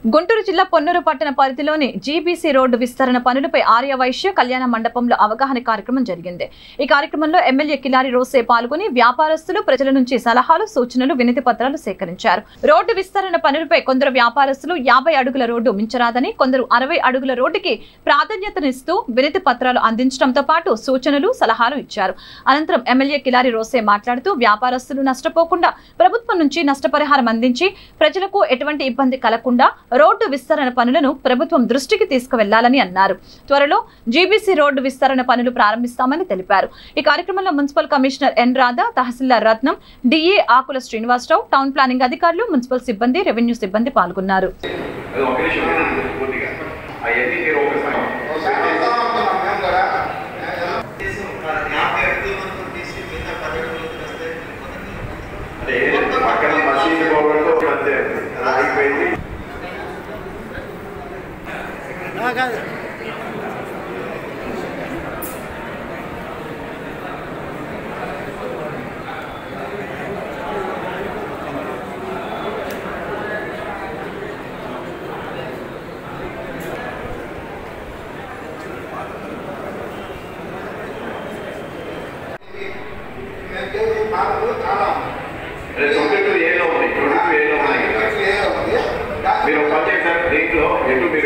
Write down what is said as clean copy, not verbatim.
గుంటూరు జిల్లా పొన్నూరు పట్టణ పరిధిలోని జీబీసీ రోడ్డు విస్తరణ పనులపై ఆర్యవైశ్య కళ్యాణ మండపంలో అవగాహన కార్యక్రమం జరిగింది। ఈ కార్యక్రమంలో ఎమ్మెల్యే కిలారి రోసే పాల్గొని వ్యాపారస్తులు ప్రజల నుంచి సలహాలు సూచనలు వినతి పత్రాలు సేకరించారు। రోడ్డు విస్తరణ పనులపై కొందరు వ్యాపారస్తులు 50 అడుగుల రోడ్డు మించరాదని, కొందరు 60 అడుగుల రోడ్డుకి ప్రాధాన్యతనిస్తూ వినతి పత్రాలు అందించడంతో పాటు సూచనలు సలహాలు ఇచ్చారు। అనంతరం ఎమ్మెల్యే కిలారి రోసే మాట్లాడుతూ వ్యాపారస్తులు నష్టపోకుండా ప్రభుత్వం నుంచి నష్టపరిహారం అందించి ప్రజలకు ఎటువంటి ఇబ్బంది కలగకుండా రోడ్డు విస్తరణ పనులను ప్రభుత్వం దృష్టికి తీసుకువెళ్లాలని అన్నారు। త్వరలో జీబీసీ రోడ్డు విస్తరణ పనులు ప్రారంభిస్తామని తెలిపారు। ఈ కార్యక్రమంలో మున్సిపల్ కమిషనర్ ఎన్ రాధా, తహసీల్దార్ Ratnam, DA Akula Srinivasarao, town planning అధికారులు, మున్సిపల్ సిబ్బంది, రెవెన్యూ సిబ్బంది పాల్గొన్నారు। మీరు